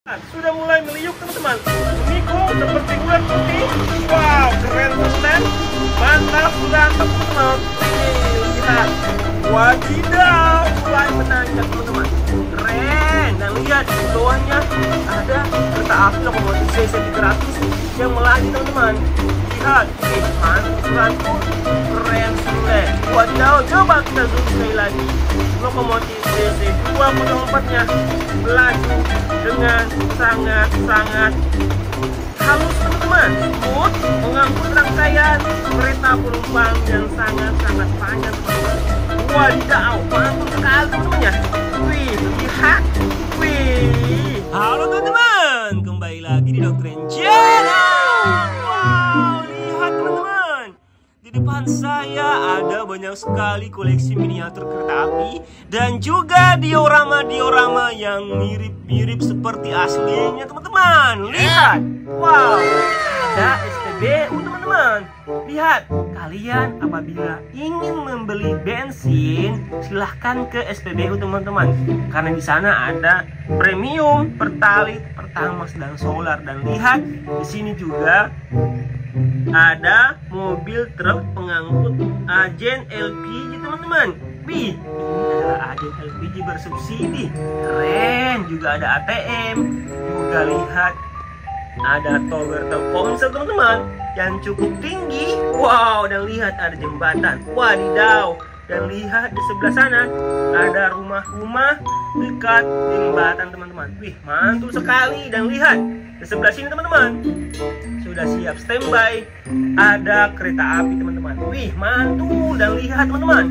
Sudah mulai meliuk teman-teman. Mengikut seperti ular putih. Wow, keren teman-teman. Mantap, sudah teman-teman. Lihat, wadidaw, mulai menanjak teman-teman. Keren. Dan lihat di bawahnya ada kereta api lokomotif CC 300 yang melaju teman-teman. Lihat, mantul, keren sekali. Wadidaw, coba kita zoom sekali lagi. Lokomotif CC 204-nya melaju dengan sangat halus teman-teman, smooth, mengangkut rangkaian kereta penumpang yang sangat panjang teman-teman. Wadidaw, mantul sekali teman-temannya. Wih, lihat, wih. Halo teman-teman, kembali lagi di Doktrin Channel. Wow, lihat teman-teman, di depan saya ada banyak sekali koleksi miniatur kereta api dan juga diorama yang mirip seperti aslinya teman-teman. Lihat, wow, ada SPBU teman-teman. Lihat, kalian apabila ingin membeli bensin silahkan ke SPBU teman-teman, karena di sana ada premium, pertalite, pertamax dan solar. Dan lihat di sini juga ada mobil truk pengangkut agen LPG teman-teman. Wih, ini adalah agen LPG bersubsidi. Keren, juga ada ATM. Juga lihat ada tower Telkomsel teman-teman yang cukup tinggi. Wow, dan lihat ada jembatan. Wadidaw. Dan lihat di sebelah sana ada rumah-rumah dekat jembatan teman-teman. Wih, mantul sekali. Dan lihat di sebelah sini teman-teman sudah siap standby, ada kereta api teman-teman. Wih, mantul. Dan lihat teman-teman,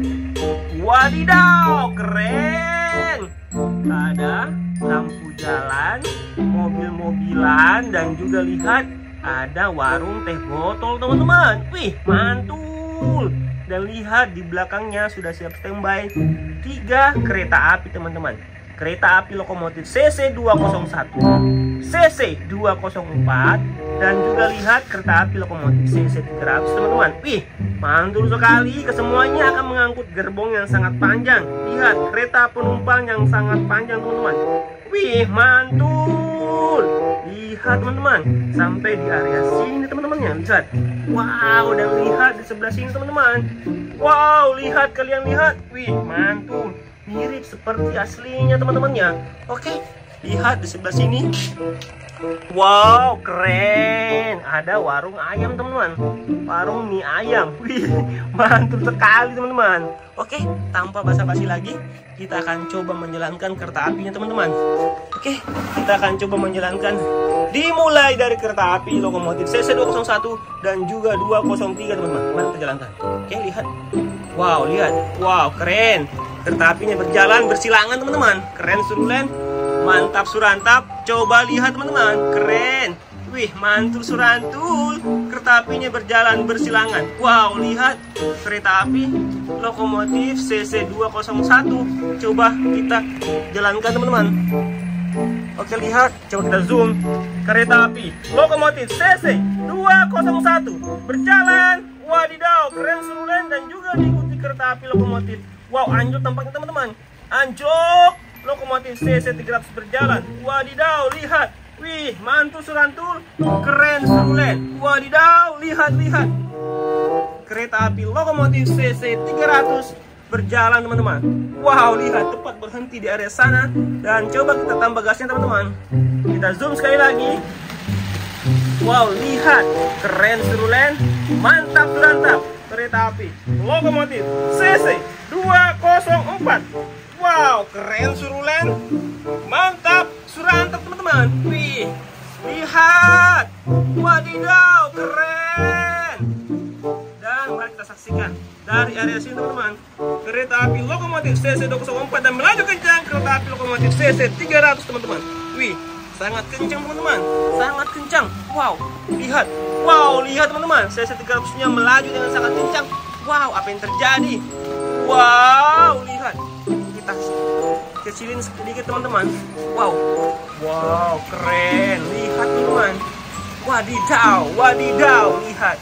wadidaw, keren. Ada lampu jalan, mobil-mobilan, dan juga lihat ada warung teh botol teman-teman. Wih, mantul. Dan lihat di belakangnya sudah siap standby 3 kereta api teman-teman. Kereta api lokomotif CC 201, CC 204, dan juga lihat kereta api lokomotif CC 300 teman-teman. Wih, mantul sekali. Kesemuanya akan mengangkut gerbong yang sangat panjang. Lihat, kereta penumpang yang sangat panjang teman-teman. Wih, mantul. Lihat teman-teman, sampai di area sini teman-temannya. Lihat, wow, dan lihat di sebelah sini teman-teman. Wow, lihat, kalian lihat. Wih, mantul, mirip seperti aslinya teman-temannya. Oke, lihat di sebelah sini. Wow, keren. Ada warung ayam teman-teman, warung mie ayam. Wih, mantul sekali teman-teman. Oke, tanpa basa-basi lagi, kita akan coba menjalankan kereta apinya teman-teman. Oke, kita akan coba menjalankan. Dimulai dari kereta api lokomotif CC 201 dan juga 203 teman-teman. Mari kita jalankan. Oke, lihat. Wow, lihat. Wow, keren. Kereta apinya berjalan bersilangan teman-teman. Keren surulen. Mantap surantap. Coba lihat teman-teman. Keren. Wih, mantul surantul. Kereta apinya berjalan bersilangan. Wow, lihat. Kereta api lokomotif CC 201. Coba kita jalankan teman-teman. Oke, lihat. Coba kita zoom. Kereta api lokomotif CC 201 berjalan. Wadidaw, keren surulen. Dan juga diikuti kereta api lokomotif. Wow, anjlok tampaknya teman-teman. Anjlok. Lokomotif CC 300 berjalan. Wadidaw, lihat. Wih, mantul surantul. Keren surulen. Wadidaw, lihat. Kereta api lokomotif CC 300 berjalan teman-teman. Wow, lihat, tepat berhenti di area sana. Dan coba kita tambah gasnya teman-teman. Kita zoom sekali lagi. Wow, lihat. Keren surulen. Mantap surantap. Kereta api lokomotif CC 204. Wow, keren surulen. Mantap surantap teman-teman. Wih, lihat. Wadidaw, keren. Dan mari kita saksikan dari area sini teman-teman. Kereta api lokomotif CC 204 dan melaju kencang kereta api lokomotif CC 300 teman-teman. Wih, sangat kencang teman-teman, sangat kencang. Wow, lihat. Wow, lihat teman-teman, CC 300-nya melaju dengan sangat kencang. Wow, apa yang terjadi? Wow, lihat. Kita kecilin sedikit teman-teman. Wow, keren. Lihat teman-teman. Wadidaw, lihat.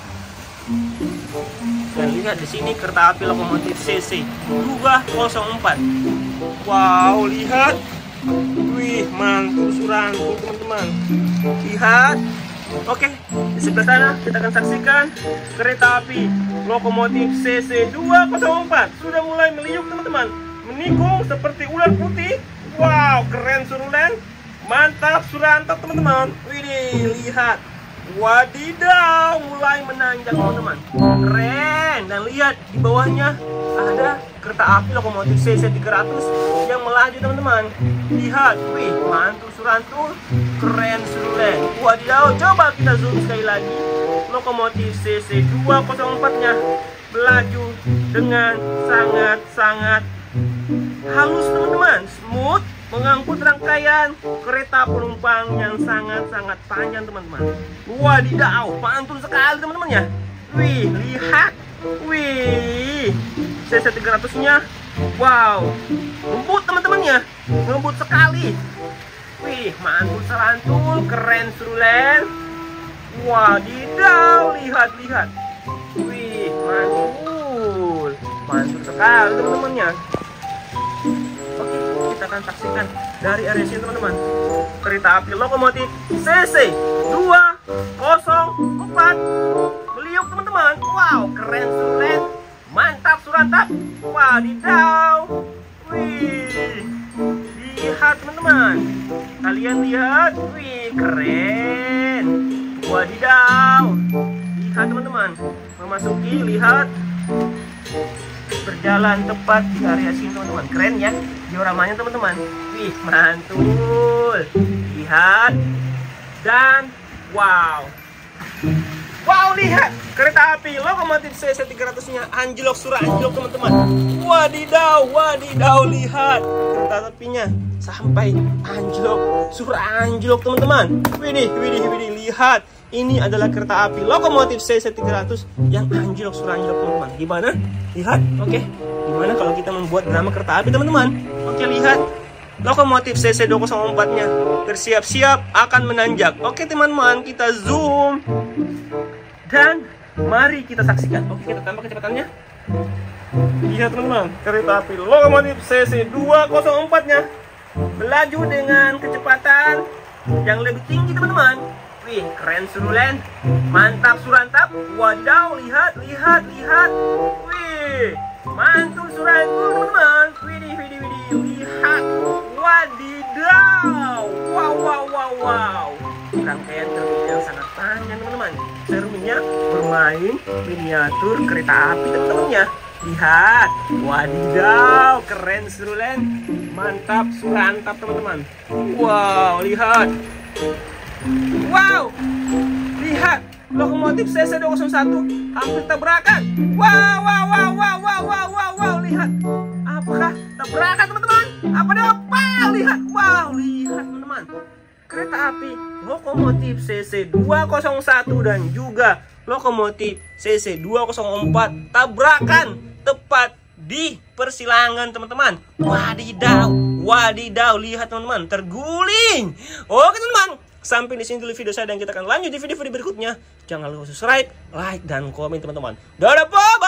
Dan lihat di sini kereta api lokomotif CC 204. Wow, lihat. Wih, mantul surantul teman-teman. Lihat. Oke, di sebelah sana kita akan saksikan kereta api lokomotif CC204 sudah mulai meliuk teman-teman, menikung seperti ular putih. Wow, keren surulen, mantap surantap teman-teman. Widih, lihat, wadidaw, mulai menanjak teman-teman, keren. Dan lihat di bawahnya ada kereta api lokomotif CC300 yang melaju teman-teman. Lihat, wih, mantul surantul, keren surulen. Wadidaw, coba kita zoom sekali lagi. Lokomotif CC204-nya melaju dengan sangat-sangat halus teman-teman, smooth, mengangkut rangkaian kereta penumpang yang sangat-sangat panjang teman-teman. Wadidaw, mantul sekali teman-teman ya. Wih, lihat, wih, CC300-nya, wow, lembut teman-teman ya, lembut sekali. Wih, mantul serantul, keren surulen. Wadidaw, lihat-lihat. Wih, mantul, mantul sekali teman-teman ya. Oke, kita akan saksikan dari area sini teman-teman. Kereta api lokomotif CC204 meliuk teman-teman. Wow, keren surulen, mantap surantap. Wadidaw. Wih, lihat teman-teman, kalian lihat, wih, keren. Wadidaw, lihat teman-teman, memasuki, lihat, berjalan tepat di area sini teman-teman. Keren ya dioramanya teman-teman. Wih, mantul, lihat, dan wow. Wow, lihat, kereta api lokomotif CC300-nya anjlok suranjlok teman-teman. Wadidaw, wadidaw, lihat, kereta apinya sampai anjlok suranjlok teman-teman. Widih, widih, widih, lihat. Ini adalah kereta api lokomotif CC300 yang anjlok suranjlok teman-teman. Gimana? Lihat, oke. Gimana kalau kita membuat drama kereta api teman-teman? Oke, lihat. Lokomotif CC204-nya bersiap-siap akan menanjak. Oke teman-teman, kita zoom. Dan mari kita saksikan. Oke, kita tambah kecepatannya. Lihat teman-teman, kereta api lokomotif CC204-nya melaju dengan kecepatan yang lebih tinggi teman-teman. Wih, keren surulen, mantap surantap. Wadidaw, lihat, lihat, lihat. Wih, mantul surantul teman-teman. Widih, widih, widih, lihat. Wadidaw, wow, wow, wow, wow. Rangkaian terminal yang sangat panjang teman-teman. Serunya bermain miniatur kereta api teman-teman ya. Lihat, wadidaw, keren surulen, mantap surantap teman-teman. Wow, lihat. Wow, lihat, lokomotif CC201 hampir tabrakan. Wow, wow, wow, wow, wow, wow, wow, wow, lihat. Apakah tabrakan teman-teman? Apa ada apa? Lihat, wow, lihat teman-teman. Kereta api lokomotif CC201 dan juga lokomotif CC204 tabrakan tepat di persilangan teman-teman. Wadidaw, wadidaw, lihat teman-teman, terguling. Oke teman-teman, sampai di sini dulu video saya dan kita akan lanjut di video-video berikutnya. Jangan lupa subscribe, like, dan komen teman-teman. Dadah, bye.